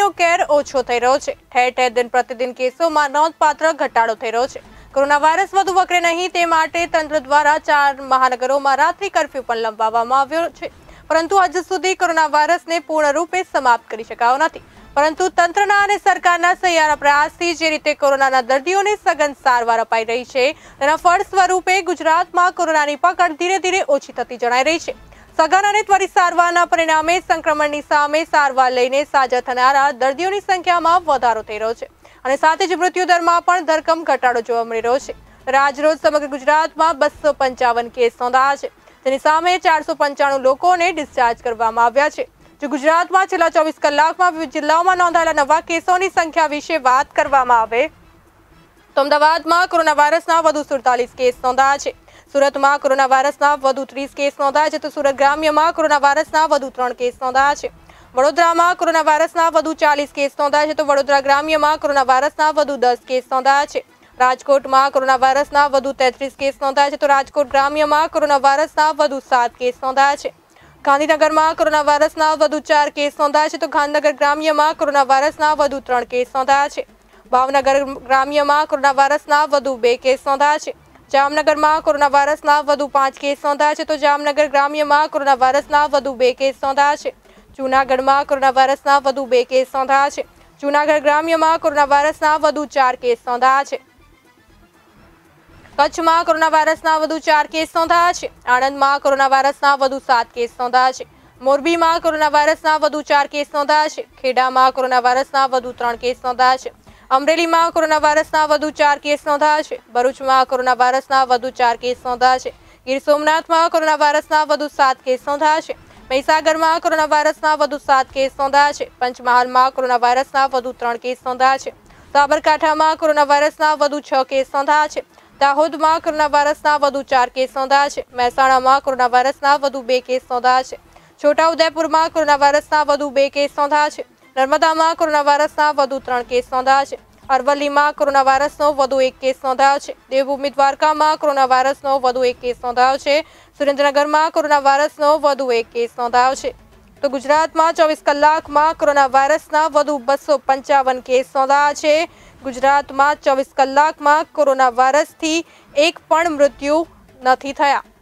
કોવિડનો કેર ઓછો થઈ રહ્યો છે। ઠેર ઠેર દિન પ્રતિદિન કેસોમાં નોંધપાત્ર ઘટાડો થઈ રહ્યો છે। કોરોના વાયરસ વધુ વકરે નહીં તે માટે તંત્ર દ્વારા 4 મહાનગરોમાં રાત્રિ કર્ફ્યુ પણ લંબાવવામાં આવ્યો છે, પરંતુ હજુ સુધી કોરોના વાયરસને પૂર્ણરૂપે સમાપ્ત કરી શકાયો નથી। પરંતુ તંત્રના અને સરકારના સહિયારા પ્રયાસથી જે રીતે કોરોનાના દર્દીઓને સઘન સારવાર અપાઈ રહી છે, તેના ફળ સ્વરૂપે ગુજરાતમાં કોરોનાની પકડ ધીરે ધીરે ઓછી થતી જણાઈ રહી છે। સઘન અને ત્વરિત સારવારના પરિણામે સંક્રમણની સામે સારવાર લઈને સાજા થનારા દર્દીઓની સંખ્યામાં વધારો થઈ રહ્યો છે અને સાથે જ મૃત્યુદરમાં પણ ધરખમ ઘટાડો જોવા મળી રહ્યો છે। આજરોજ સમગ્ર ગુજરાતમાં 255 કેસ નોંધાયા છે, તેની સામે 495 લોકોને ડિસ્ચાર્જ કરવામાં આવ્યા છે। જો ગુજરાતમાં છેલ્લા 24 કલાકમાં વિવિધ જિલ્લાઓમાં નોંધાયેલા નવા કેસોની સંખ્યા વિશે વાત કરવામાં આવે તો અમદાવાદમાં કોરોના વાયરસના વધુ 47 કેસ નોંધાયા છે। સુરતમાં કોરોના વાયરસના વધુ 30 કેસ નોંધાયા છે, તો સુરત ગ્રામ્યમાં કોરોના વાયરસના વધુ 3 કેસ નોંધાયા છે। વડોદરામાં કોરોના વાયરસના વધુ 40 કેસ નોંધાયા છે, તો વડોદરા ગ્રામ્યમાં કોરોના વાયરસના વધુ 10 કેસ નોંધાયા છે। રાજકોટમાં કોરોના વાયરસના વધુ 33 કેસ નોંધાયા છે, તો રાજકોટ ગ્રામ્યમાં કોરોના વાયરસના વધુ 7 કેસ નોંધાયા છે। ગાંધીનગરમાં કોરોના વાયરસના વધુ 4 કેસ નોંધાયા છે, તો ગાંધીનગર ગ્રામ્યમાં કોરોના વાયરસના વધુ 3 કેસ નોંધાયા છે। ભાવનગર ગ્રામ્યમાં કોરોના વાયરસના વધુ 2 કેસ નોંધાયા છે। જામનગરમાં કોરોના વાયરસના વધુ 5 કેસ નોંધાયા છે, તો જામનગર ગ્રામ્યમાં કોરોના વાયરસના વધુ 2 કેસ નોંધાયા છે। જૂનાગઢમાં કોરોના વાયરસના વધુ 2 કેસ નોંધાયા છે। જૂનાગઢ ગ્રામ્યમાં કોરોના વાયરસના વધુ 4 કેસ નોંધાયા છે। કચ્છમાં કોરોના વાયરસના વધુ 4 કેસ નોંધાયા છે। આણંદમાં કોરોના વાયરસના વધુ 7 કેસ નોંધાયા છે। મોરબીમાં કોરોના વાયરસના વધુ 4 કેસ નોંધાયા છે। ખેડામાં કોરોના વાયરસના વધુ 3 કેસ નોંધાયા છે। અમરેલીમાં કોરોના વાયરસના વધુ 4 કેસ નોંધાયા છે। ભરૂચમાં કોરોના વાયરસના વધુ 4 કેસ નોંધાયા છે। ગીર સોમનાથમાં કોરોના વાયરસના વધુ 7 કેસ નોંધાયા છે। મહીસાગરમાં કોરોના વાયરસના વધુ 7 કેસ નોંધાયા છે। પંચમહાલમાં કોરોના વાયરસના વધુ 3 કેસ નોંધાયા છે। સાબરકાંઠામાં કોરોના વાયરસના વધુ 6 કેસ નોંધાયા છે। દાહોદમાં કોરોના વાયરસના વધુ 4 કેસ નોંધાયા છે। મહેસાણામાં કોરોના વાયરસના વધુ 2 કેસ નોંધાયા છે। છોટાઉદેપુરમાં કોરોના વાયરસના વધુ 2 કેસ નોંધાયા છે। નર્મદામાં કોરોના વાયરસના વધુ 3 કેસ નોંધાયા છે। અરવલ્લીમાં કોરોના વાયરસનો વધુ 1 કેસ નોંધાયો છે। દેવભૂમિ દ્વારકામાં કોરોના વાયરસનો વધુ 1 કેસ નોંધાયો છે। સુરેન્દ્રનગરમાં કોરોના વાયરસનો વધુ 1 કેસ નોંધાયો છે। તો ગુજરાતમાં 24 કલાકમાં કોરોના વાયરસના વધુ 255 કેસ નોંધાયા છે। ગુજરાતમાં 24 કલાકમાં કોરોના વાયરસથી એક પણ મૃત્યુ નથી થયા।